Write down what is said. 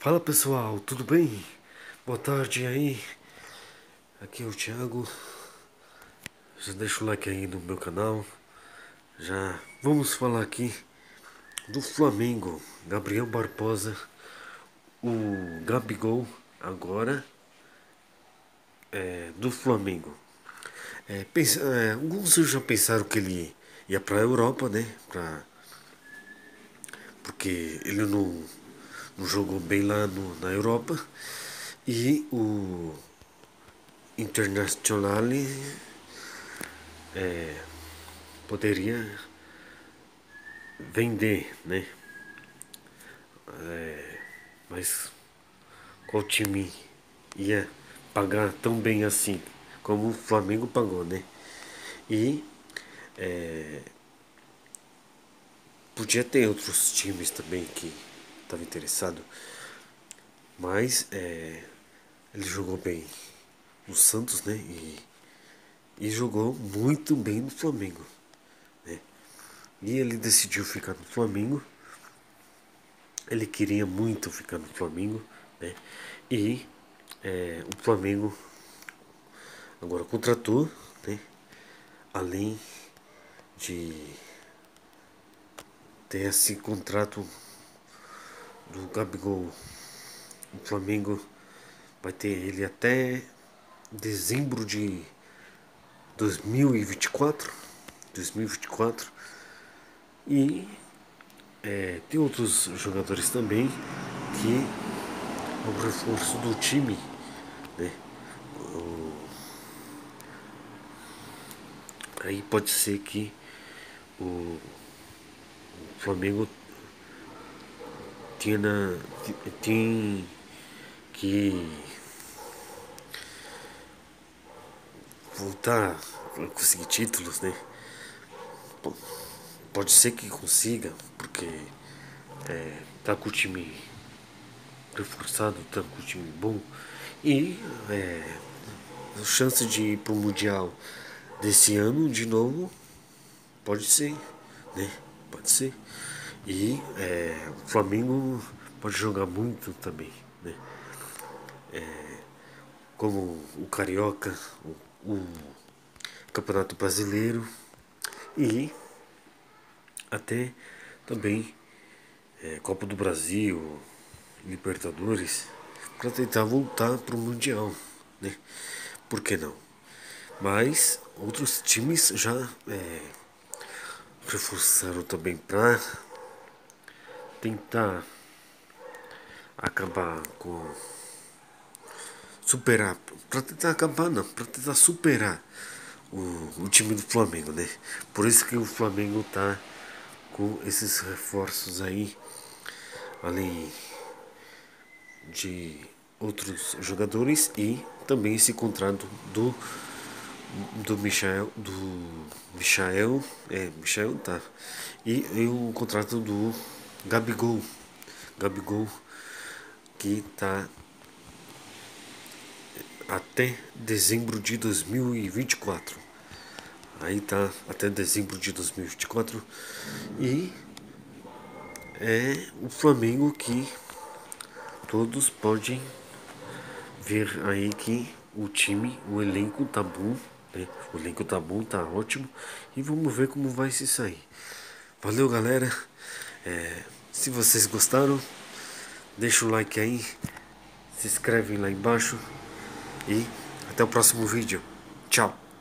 Fala pessoal, tudo bem? Boa tarde aí. Aqui é o Thiago. Já deixa o like aí no meu canal. Já vamos falar aqui do Flamengo. Gabriel Barbosa, o Gabigol agora do Flamengo. Alguns já pensaram que ele ia para a Europa, né? Porque ele não jogou bem lá na Europa. E o Internazionale poderia vender, né? Mas qual time ia pagar tão bem assim como o Flamengo pagou, né? E podia ter outros times também que estavam interessados, mas ele jogou bem no Santos, né? E jogou muito bem no Flamengo, né? E ele decidiu ficar no Flamengo. Ele queria muito ficar no Flamengo, né? E o Flamengo agora contratou, né? Além de ter esse contrato do Gabigol, o Flamengo vai ter ele até dezembro de 2024. 2024. E tem outros jogadores também que é o reforço do time, né? Aí pode ser que o Flamengo tenha, tem que voltar a conseguir títulos, né? Pode ser que consiga, porque tá com o time reforçado, tá com o time bom. E a chance de ir pro Mundial desse ano de novo pode ser, né? Pode ser. E o Flamengo pode jogar muito também, né? Como o Carioca, o Campeonato Brasileiro e até também Copa do Brasil, Libertadores, para tentar voltar para o Mundial, né? Por que não? Mas outros times já reforçaram também para tentar acabar com superar, para tentar acabar não, para tentar superar o time do Flamengo, né? Por isso que o Flamengo tá com esses reforços aí, além de outros jogadores e também esse contrato do Michael tá, e o contrato do Gabigol que tá até dezembro de 2024. Aí tá até dezembro de 2024. E é o Flamengo que todos podem ver aí que o time, o elenco tá bom, né? O elenco tá bom, tá ótimo. E vamos ver como vai se sair. Valeu, galera. Se vocês gostaram, deixa o like aí, se inscrevem lá embaixo e até o próximo vídeo. Tchau.